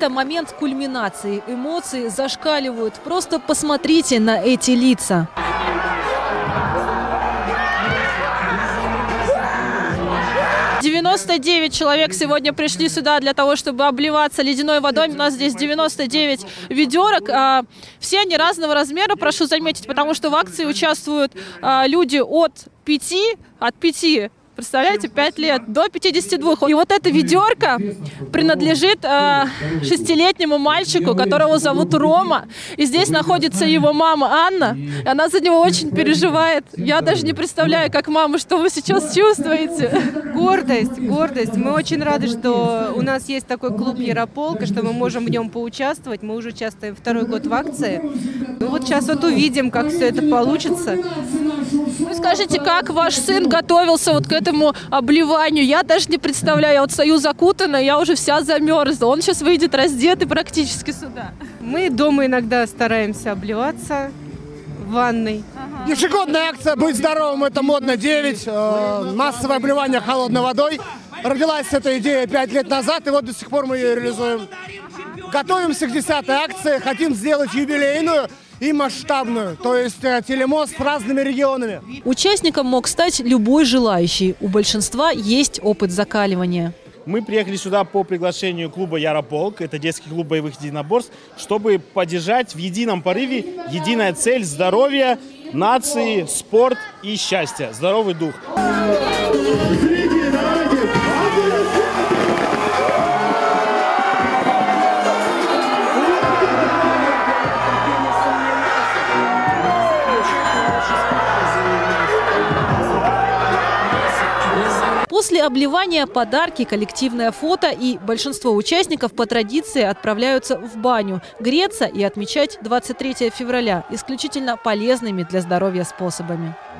Это момент кульминации. Эмоции зашкаливают. Просто посмотрите на эти лица. «99 человек сегодня пришли сюда для того, чтобы обливаться ледяной водой. У нас здесь 99 ведерок. Все они разного размера, прошу заметить, потому что в акции участвуют люди от 5, представляете, 5 лет, до 52. И вот эта ведерко принадлежит 6-летнему мальчику, которого зовут Рома. И здесь находится его мама Анна. И она за него очень переживает. Я даже не представляю, как мама, что вы сейчас чувствуете. Гордость, гордость. Мы очень рады, что у нас есть такой клуб «Ярополк», и что мы можем в нем поучаствовать. Мы уже участвуем второй год в акции. Ну вот сейчас вот увидим, как все это получится. Вы скажите, как ваш сын готовился вот к этому обливанию? Я даже не представляю. Я вот стою закутанная, я уже вся замерзла. Он сейчас выйдет раздетый практически сюда. Мы дома иногда стараемся обливаться в ванной. Ежегодная акция «Быть здоровым» — это модно 9. Массовое обливание холодной водой. Родилась эта идея 5 лет назад, и вот до сих пор мы ее реализуем. Готовимся к 10-й акции, хотим сделать юбилейную и масштабную, то есть телемост с разными регионами. Участником мог стать любой желающий. У большинства есть опыт закаливания. Мы приехали сюда по приглашению клуба «Ярополк», это детский клуб боевых единоборств, чтобы поддержать в едином порыве единая цель здоровья, нации, спорт и счастья, здоровый дух. После обливания подарки, коллективное фото, и большинство участников по традиции отправляются в баню, греться и отмечать 23 февраля исключительно полезными для здоровья способами.